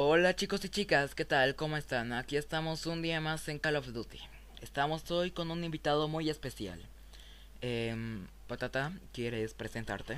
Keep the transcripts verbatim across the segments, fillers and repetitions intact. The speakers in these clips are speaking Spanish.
Hola chicos y chicas, ¿qué tal? ¿Cómo están? Aquí estamos un día más en Call of Duty. Estamos hoy con un invitado muy especial. Em, Patata, ¿quieres presentarte?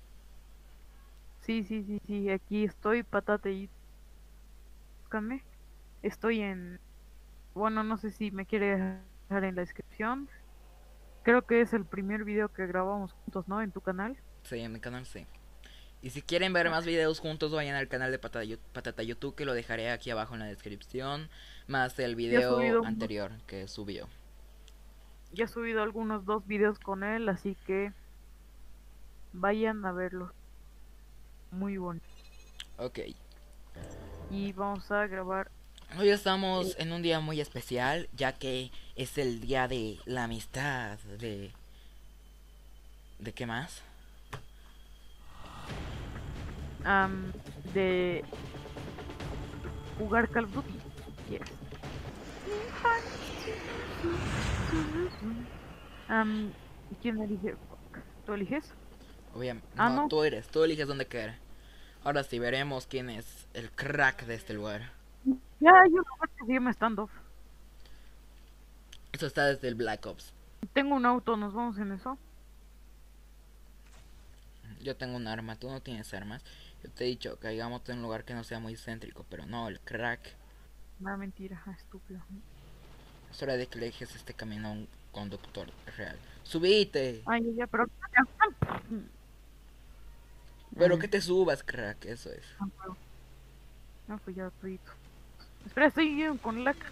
Sí, sí, sí, sí, aquí estoy, patate y búscame. Estoy en, bueno, no sé si me quiere dejar en la descripción. Creo que es el primer video que grabamos juntos, ¿no? En tu canal. Sí, en mi canal sí. Y si quieren ver Ah, más videos juntos, vayan al canal de Patata, Yu- Patata YouTube, que lo dejaré aquí abajo en la descripción. Más el ya he video subido unos, anterior que subió. ya he subido algunos dos videos con él, así que vayan a verlos. Muy bonito. Ok. Y vamos a grabar. Hoy eh, estamos en un día muy especial, ya que es el día de la amistad, de... ¿De qué más? am, de jugar Call of Duty, si quieres. Am, ¿quién elige? Fuck. ¿Tú eliges? Obviamente, Ah, no, no. tú eres, tú eliges dónde quedar. Ahora sí, veremos quién es el crack de este lugar. Ya hay un lugar que se llama Standoff. Eso está desde el Black Ops. Tengo un auto, nos vamos en eso. Yo tengo un arma, tú no tienes armas. Yo te he dicho, caigamos en un lugar que no sea muy céntrico, pero no, el crack. No, mentira, ah, estúpido. Es hora de que le dejes este camino a un conductor real. ¡Subite! Ay, ya, ya, pero. Pero Ay, que te subas, crack, eso es. no puedo. No, pues ya estoy. Espera, estoy yendo con la.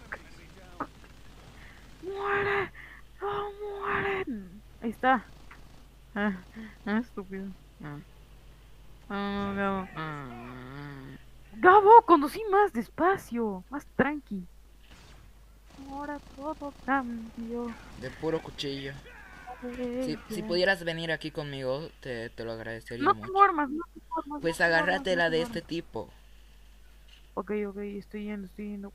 ¡Muere! ¡No mueren! Ahí está. Ah, ah, estúpido. Ah, ah, Gabo. Ah. Gabo, conducí más despacio, más tranqui. Ahora todo cambió. De puro cuchillo. Si, si Ella. pudieras venir aquí conmigo, te, te lo agradecería No tengo mucho. armas, no tengo armas, no Pues tengo armas, no agárratela de tengo este armas. tipo. Ok, ok, estoy yendo, estoy yendo.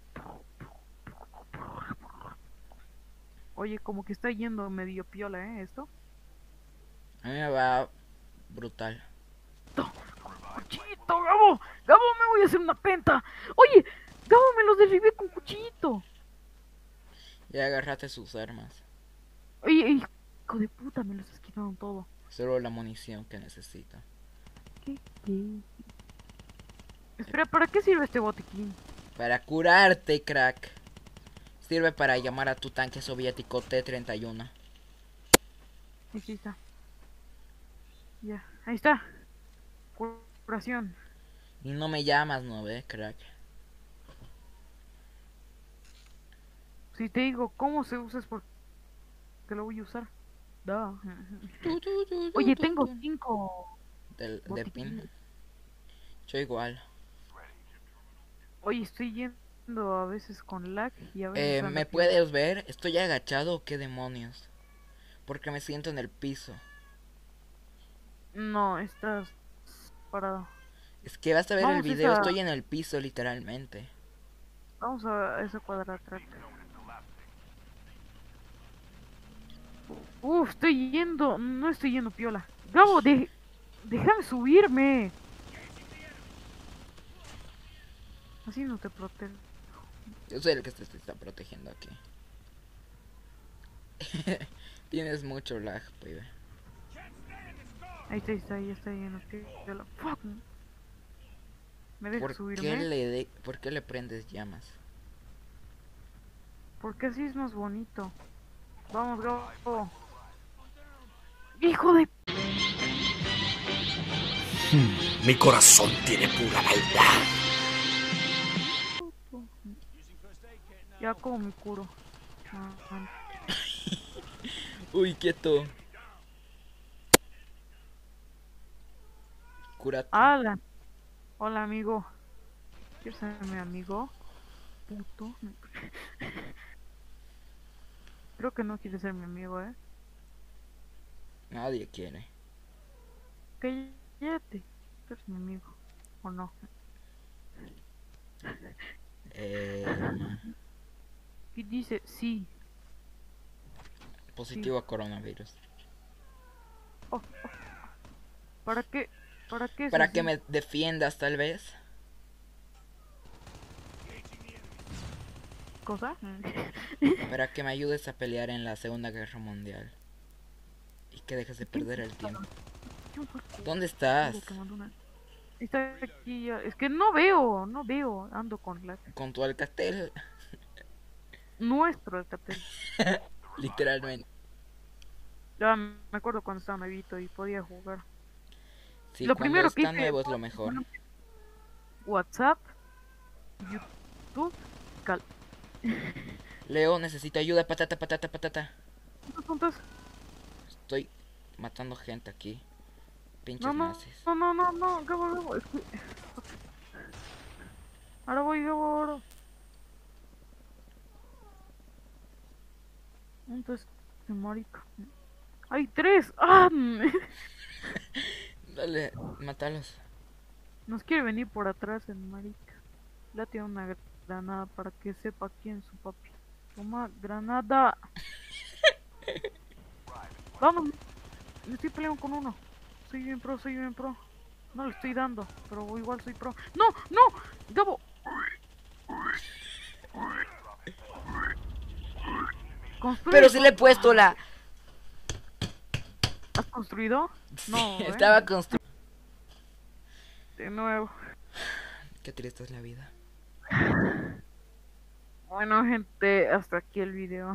Oye, como que está yendo medio piola, ¿eh? Esto. A mí me va brutal. ¡Cuchillito, Gabo! ¡Gabo, me voy a hacer una penta! ¡Oye! ¡Gabo, me los derribé con cuchillito! Ya agarrate sus armas. Oye, hijo de puta, me los has quitado todo. Solo la munición que necesito. ¿Qué? ¿Qué? Espera, ¿para qué sirve este botiquín? Para curarte, crack. Sirve para llamar a tu tanque soviético T treinta y uno. Aquí está. Ya, ahí está. Curación. Y no me llamas, ¿no ve, crack? Si te digo cómo se usa es porque lo voy a usar. Da. Tu, tu, tu, tu, Oye, tu, tengo tu. cinco Del, de pin. botiquines. Yo igual. Oye, estoy yendo a veces con lag y a veces Eh, anda ¿me piola. puedes ver? ¿Estoy agachado o qué demonios? Porque me siento en el piso. No, estás parado. Es que vas a ver el Vamos a video, esa, estoy en el piso literalmente. vamos a esa cuadratrack. Uf, estoy yendo, no estoy yendo piola. Gabo, de, déjame subirme. Así no te protejo. Yo soy el que te, te está protegiendo aquí. Tienes mucho lag, pibe. Ahí está, ahí está, ahí está yendo piola. Fuck. ¿Me dejas ¿Por qué subirme? le de, por qué le prendes llamas? Porque así es más bonito. Vamos, Gabo. Hijo de... Mi corazón tiene pura maldad. Ya como me curo. Ah, ah. Uy, quieto. Cúrate. Hola, hola amigo. ¿Quieres ser mi amigo? Puto. Creo que no quieres ser mi amigo, ¿eh? Nadie quiere. Cállate. Tú eres mi amigo. ¿O no? Eh, Y dice, sí, sí. positivo a coronavirus. Oh, ¿para qué? ¿Para qué es Para que así? me defiendas, tal vez. cosa? Para que me ayudes a pelear en la Segunda Guerra Mundial. Y que dejes de perder el tiempo. ¿Dónde estás? Está aquí ya. Es que no veo, no veo. Ando con la... Con tu Alcatel. Nuestro Alcatel. Literalmente. Ya me acuerdo cuando estaba nuevito y podía jugar. Sí, lo cuando primero está que hice, nuevo es lo mejor. WhatsApp, YouTube, Cal. Leo, necesito ayuda. Patata, patata, patata. ¿Cuántos puntos? Estoy matando gente aquí. Pinches No, no, nazis. no, no, no, no, Gabo, Gabo, es que... Ahora voy, Gabo, ahora. Entonces, qué marica. ¡Hay tres! ¡Ah! Dale, mátalos. Nos quiere venir por atrás el marica. Le tiene una granada para que sepa quién es su papi. Toma, granada. Vamos. Me estoy peleando con uno. Soy bien pro, soy bien pro. No le estoy dando, pero igual soy pro. ¡No! ¡No! ¡Gabo! Construye. Pero si le he puesto la... ¿Has construido? No, Sí, ¿eh? estaba construido. De nuevo. Qué triste es la vida. Bueno, gente, hasta aquí el video.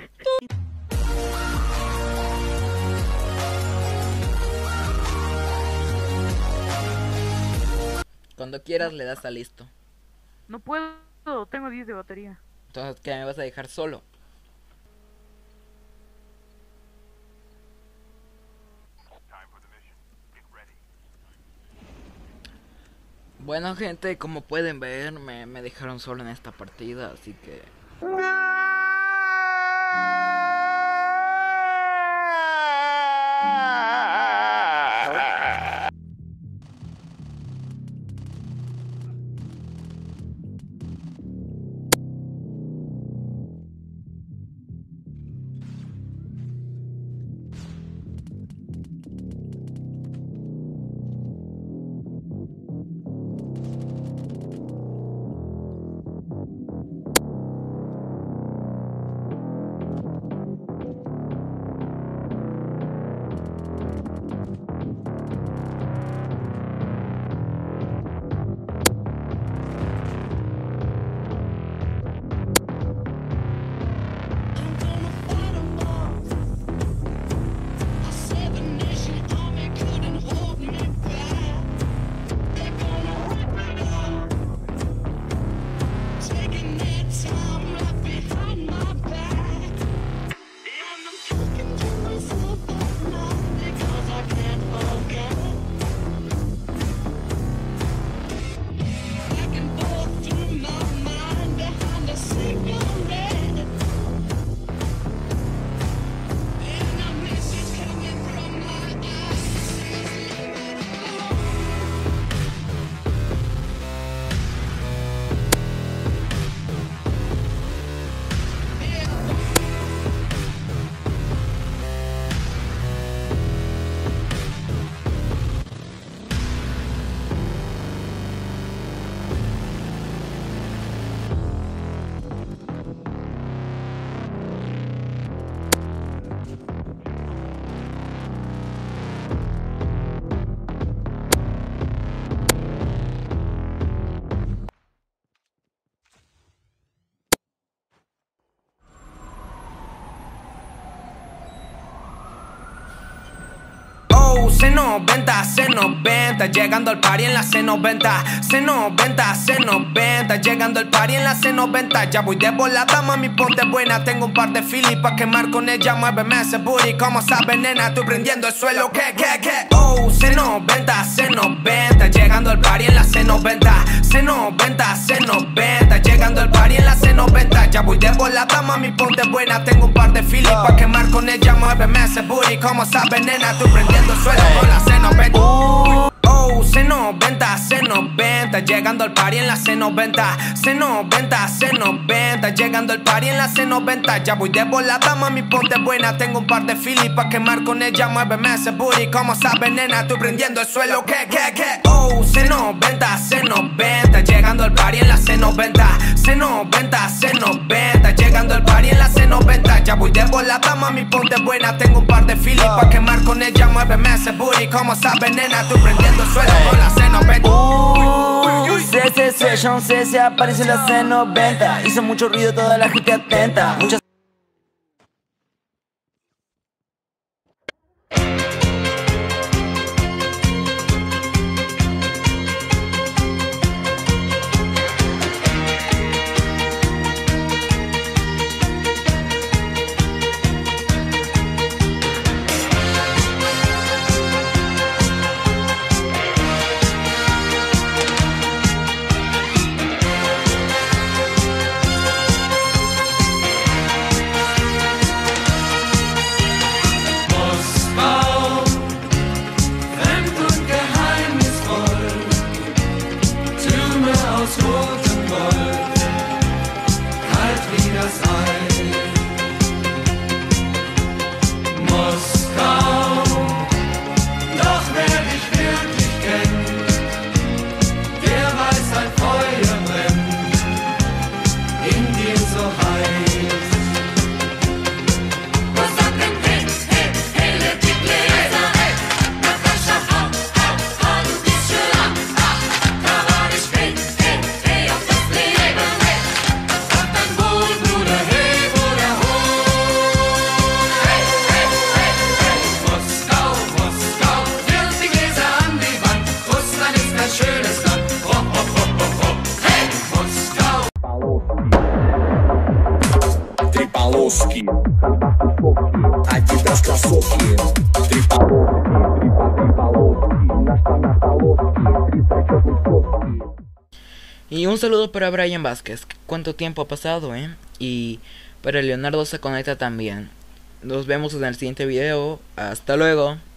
Cuando quieras le das a listo. No puedo, tengo diez de batería. Entonces, ¿qué me vas a dejar solo? Bueno, gente, como pueden ver, me, me dejaron solo en esta partida, así que... C noventa, C noventa, llegando al party en la C noventa. C noventa, C noventa, llegando al party en la C noventa. Ya voy de volada, mami, ponte buena. Tengo un par de filis pa' quemar con ella. Muéveme ese booty, como sabes, nena. Estoy prendiendo el suelo, que, que, que. Oh, C noventa, C noventa, llegando al party en la C noventa. C noventa, C noventa, llegando al party en la C noventa. Ya voy de volada, mami, ponte buena. Tengo un par de filis pa' quemar con ella. Muéveme ese booty, como sabes, nena. Estoy prendiendo el suelo con la C noventa. Uh, oh, C noventa, C noventa, llegando al party en la C noventa. C noventa, C noventa, llegando al party en la C noventa. Ya voy de volada, mami, ponte buena. Tengo un par de filis pa' quemar con ella. Muéveme ese booty, como sabes, nena. Estoy prendiendo el suelo, que, que, que. Oh, C noventa, C noventa, llegando al party en la C noventa. C noventa, C noventa, buena, tengo un par de filis pa' quemar con ella, muéveme ese booty. Como sabes, nena, tú prendiendo el suelo con la C noventa. Uh, C C Session, C C aparece en la C noventa. Hizo mucho ruido, toda la gente atenta. Muchas Трипаловский, Adidas кроссовки. Трипаловский, трипа Трипаловский, на штанах полоски, три зачетных соски. Y un saludo para Brian Vázquez. ¿Cuánto tiempo ha pasado, eh? Y para Leonardo se conecta también. Nos vemos en el siguiente video. Hasta luego.